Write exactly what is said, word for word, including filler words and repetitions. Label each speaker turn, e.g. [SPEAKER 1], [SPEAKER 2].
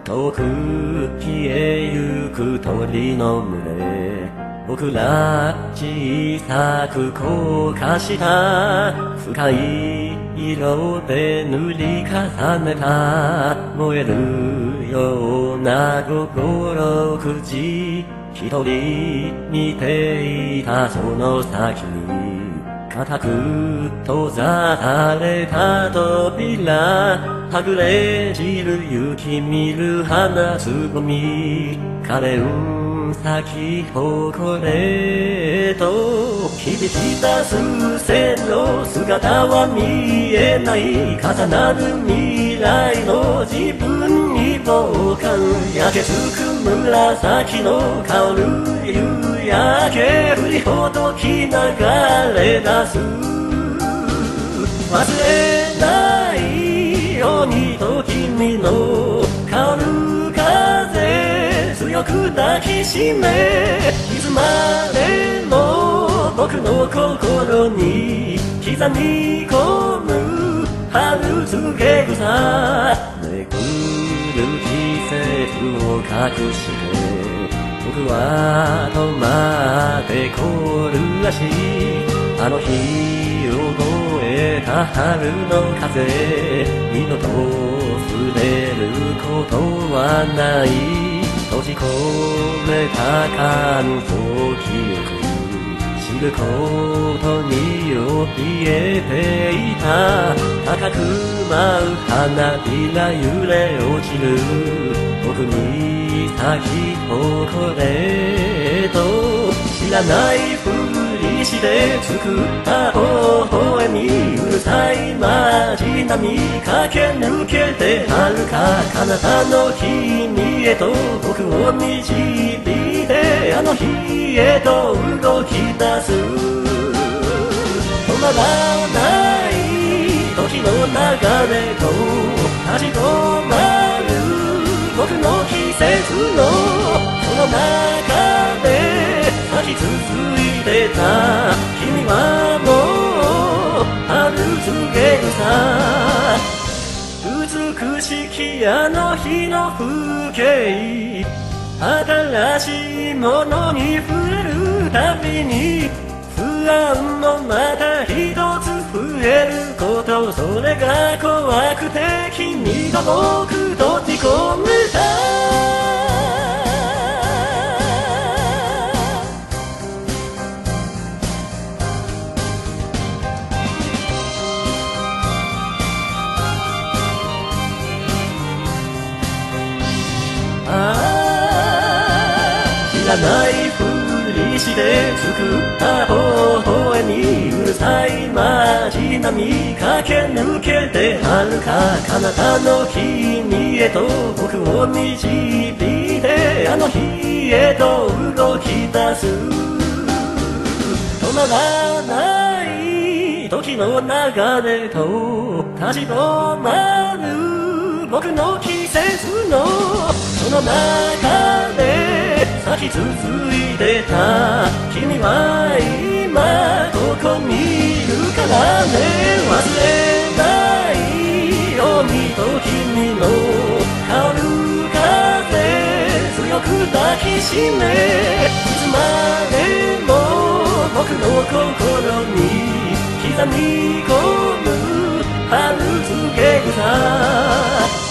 [SPEAKER 1] 遠く消えゆく鳥の群れ、僕ら小さく硬化した深い色で塗り重ねた燃えるような午後ろくじ、一人見ていたその先に固く閉ざされた扉、はぐれ散る雪見る花つぼみ、可憐咲き誇れと響き出す線の姿は見えない、重なる未来の自分に傍観、焼けつく紫の香る夕焼け、振りほどき流れ出す、忘れないようにと君の香る風強く抱きしめ、いつまでも僕の心に刻み込む春告げ草、めくる季節を隠して僕は止まってこるらしい、あの日を覚えた春の風、二度と触れることはない、閉じ込めた感想記憶、知ることに怯えていた、高く舞う花火が揺れ落ちる僕に咲き誇れと、知らないふりして作った微笑み、うるさい街並み駆け抜けて遥か彼方の君へと僕を導いて、あの日へと動き出す、止まらない時の流れと立ち止まる僕の季節のその中で咲き続いてた、君はもう春告げ草、美しきあの日の風景、新しいものに触れるたびに不安もまた一つ増えること、それが怖くて君と僕閉じ込めた、知らないふりして作った微笑み、うるさい街並み駆け抜けて遥か彼方の君へと僕を導いて、あの日へと動き出す、止まらない時の流れと立ち止まる僕の季節のその中で咲き続いてた、君は今ここにいるからね、忘れないようにと君の香る風強く抱きしめ、いつまでも僕の心に刻み込む春告げ草。